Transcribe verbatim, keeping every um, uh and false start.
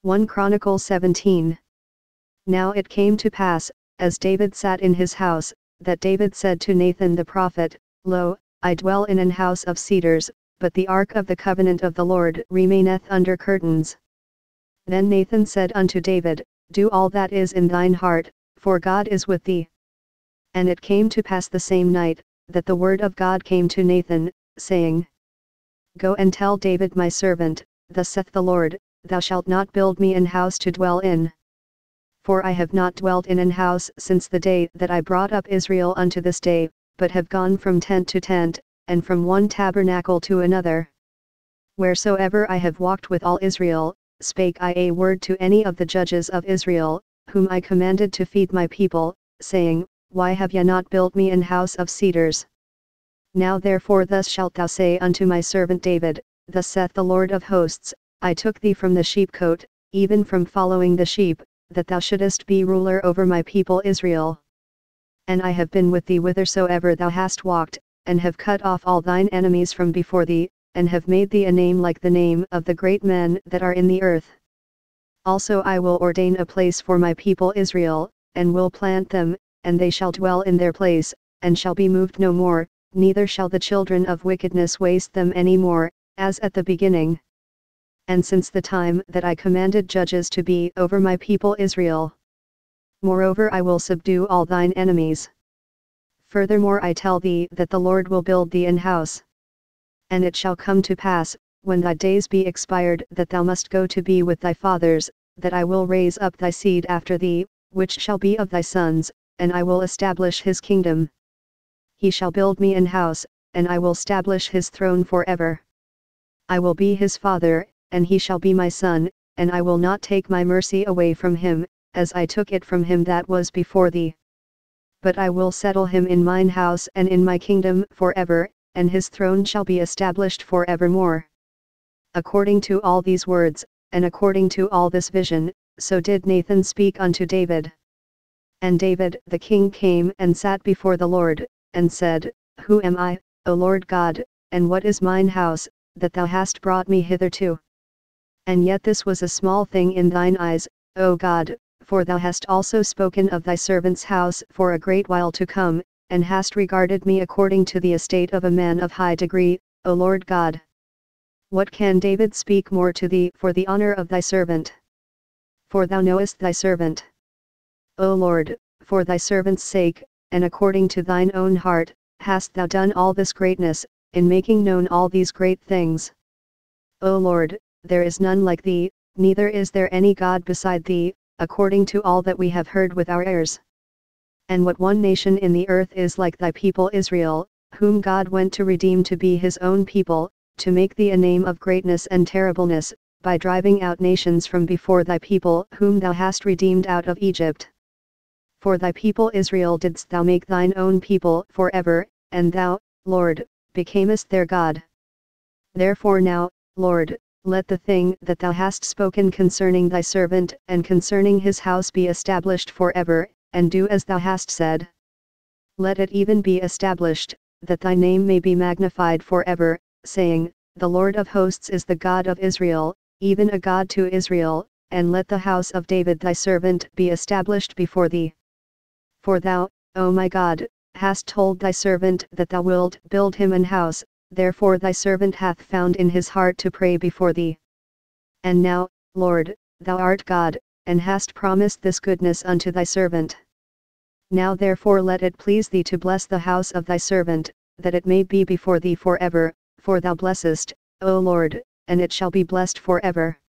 First Chronicles seventeen. Now it came to pass, as David sat in his house, that David said to Nathan the prophet, Lo, I dwell in an house of cedars, but the ark of the covenant of the Lord remaineth under curtains. Then Nathan said unto David, Do all that is in thine heart, for God is with thee. And it came to pass the same night, that the word of God came to Nathan, saying, Go and tell David my servant, Thus saith the Lord, Thou shalt not build me an house to dwell in. For I have not dwelt in an house since the day that I brought up Israel unto this day, but have gone from tent to tent, and from one tabernacle to another. Wheresoever I have walked with all Israel, spake I a word to any of the judges of Israel, whom I commanded to feed my people, saying, Why have ye not built me an house of cedars? Now therefore thus shalt thou say unto my servant David, Thus saith the Lord of hosts, I took thee from the sheepcote, even from following the sheep, that thou shouldest be ruler over my people Israel. And I have been with thee whithersoever thou hast walked, and have cut off all thine enemies from before thee, and have made thee a name like the name of the great men that are in the earth. Also I will ordain a place for my people Israel, and will plant them, and they shall dwell in their place, and shall be moved no more, neither shall the children of wickedness waste them any more, as at the beginning. And since the time that I commanded judges to be over my people Israel. Moreover I will subdue all thine enemies. Furthermore I tell thee that the Lord will build thee an house. And it shall come to pass, when thy days be expired that thou must go to be with thy fathers, that I will raise up thy seed after thee, which shall be of thy sons, and I will establish his kingdom. He shall build me an house, and I will stablish his throne forever. I will be his father, and he shall be my son, and I will not take my mercy away from him, as I took it from him that was before thee. But I will settle him in mine house and in my kingdom forever, and his throne shall be established forevermore. According to all these words, and according to all this vision, so did Nathan speak unto David. And David the king came and sat before the Lord, and said, Who am I, O Lord God, and what is mine house, that thou hast brought me hitherto? And yet this was a small thing in thine eyes, O God, for thou hast also spoken of thy servant's house for a great while to come, and hast regarded me according to the estate of a man of high degree, O Lord God. What can David speak more to thee for the honor of thy servant? For thou knowest thy servant. O Lord, for thy servant's sake, and according to thine own heart, hast thou done all this greatness, in making known all these great things. O Lord, there is none like thee, neither is there any God beside thee, according to all that we have heard with our ears. And what one nation in the earth is like thy people Israel, whom God went to redeem to be his own people, to make thee a name of greatness and terribleness, by driving out nations from before thy people whom thou hast redeemed out of Egypt. For thy people Israel didst thou make thine own people forever, and thou, Lord, becamest their God. Therefore now, Lord, let the thing that thou hast spoken concerning thy servant and concerning his house be established forever, and do as thou hast said. Let it even be established, that thy name may be magnified forever, saying, The Lord of hosts is the God of Israel, even a God to Israel, and let the house of David thy servant be established before thee. For thou, O my God, hast told thy servant that thou wilt build him an house, therefore thy servant hath found in his heart to pray before thee. And now, Lord, thou art God, and hast promised this goodness unto thy servant. Now therefore let it please thee to bless the house of thy servant, that it may be before thee forever, for thou blessest, O Lord, and it shall be blessed forever.